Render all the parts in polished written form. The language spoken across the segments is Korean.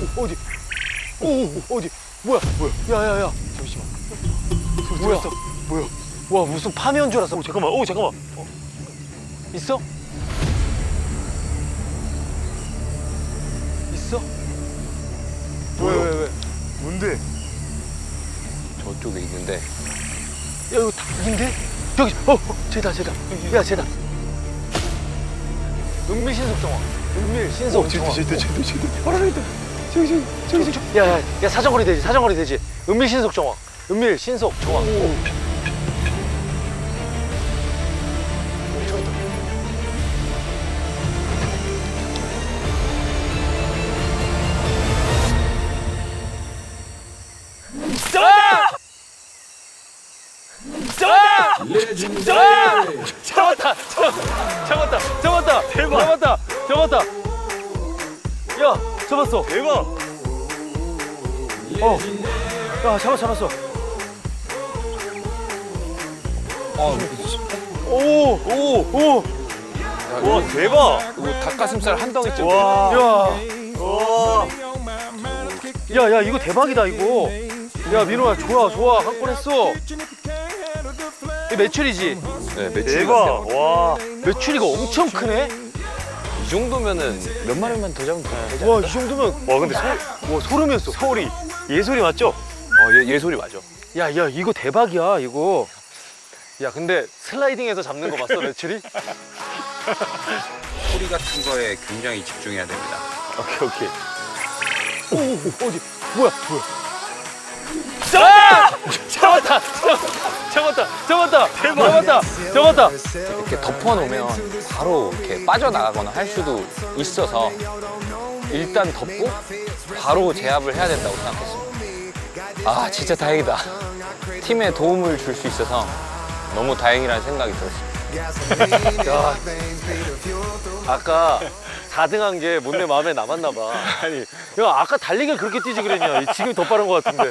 어디? 어디? 뭐야? 야야야. 잠시만. 뭐야? 뭐야? 와 무슨 파묘인 줄 알았어. 잠깐만. 잠깐만. 있어? 있어? 왜? 뭔데? 저쪽에 있는데. 야 이거 닭인데? 저기 쟤다. 야 쟤다. 은밀 신속 정화. 은밀 신속 정화. 쟤다. 바로 있다. 저기. 야 사정거리 되지. 은밀 신속 정화. 은밀 신속 정화. 잡았다. 대박. 잡았다. 야, 잡았어. 대박. 야, 잡았어. 오. 와, 대박. 이거 닭가슴살 한 덩이쯤. 와. 야, 이거 대박이다, 이거. 야, 민호야, 좋아. 한 건 했어. 이 매출이지? 네, 매출 대박. 같아요. 와. 매출이가 엄청 크네? 이 정도면은 몇 마리만 더 잡으면 되지 와, 않을까? 이 정도면. 와, 근데 소름이었어. 소리. 예술이 맞죠? 얘 소리 맞아. 야, 이거 대박이야, 이거. 야, 근데 슬라이딩해서 잡는 거 봤어, 매출이? 소리 같은 거에 굉장히 집중해야 됩니다. 오케이. 어디? 뭐야? 잡았다. 이렇게 덮어놓으면 바로 이렇게 빠져나가거나 할 수도 있어서 일단 덮고 바로 제압을 해야 된다고 생각했습니다. 아, 진짜 다행이다. 팀에 도움을 줄 수 있어서 너무 다행이라는 생각이 들었습니다. 야, 아까 4등한 게 못내 마음에 남았나 봐. 아니, 야, 아까 달리기를 그렇게 뛰지 그랬냐? 지금이 더 빠른 것 같은데.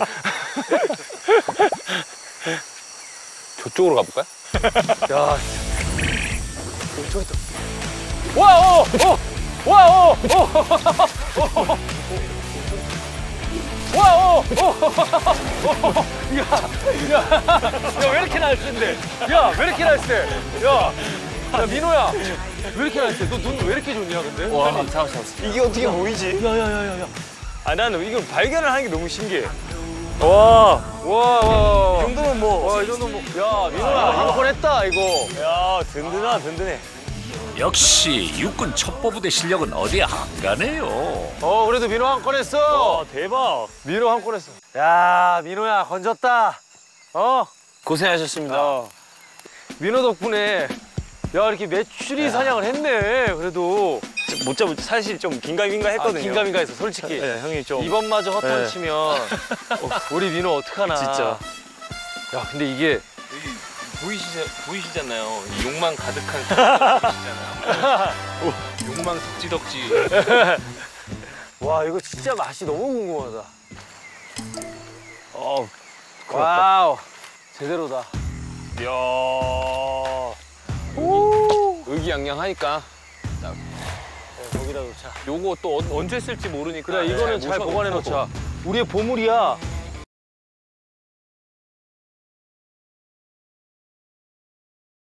저쪽으로 가볼까요? 야, 저기 있다. 와, 야, 왜 이렇게 날쌘데? 야, 왜 이렇게 날쌘? 야, 민호야, 왜 이렇게 날쌘? 너 눈 왜 이렇게 좋냐, 근데? 와, 잡았어. 이게 어떻게 보이지? 야. 아, 나는 이거 발견을 하는 게 너무 신기해. 와. 이 정도면 뭐. 와, 이 정도 뭐. 야, 민호야, 이거 뻔했다, 이거. 야, 든든해. 역시 육군 첩보부대 실력은 어디 안 가네요. 그래도 민호 한 건 했어. 와, 대박. 민호 한 건 했어. 야, 민호야, 건졌다. 고생하셨습니다. 민호 덕분에 야, 이렇게 메추리 사냥을 했네. 그래도 못 잡을 사실 좀 긴가민가 했거든요. 긴가민가 했어, 솔직히. 네, 형이 좀. 이번마저 헛번치면 우리 민호 어떡하나. 진짜. 야, 근데 이게 보이시잖아요. 욕망 가득한 보이시잖아요. 욕망 덕지덕지. 와, 이거 진짜 맛이 너무 궁금하다. 고맙다. 와우, 제대로다. 이야. 의기양양하니까 거기다 놓자. 요거 또 언제 쓸지 모르니까 그래, 이거는 잘 보관해 놓자. 우리의 보물이야.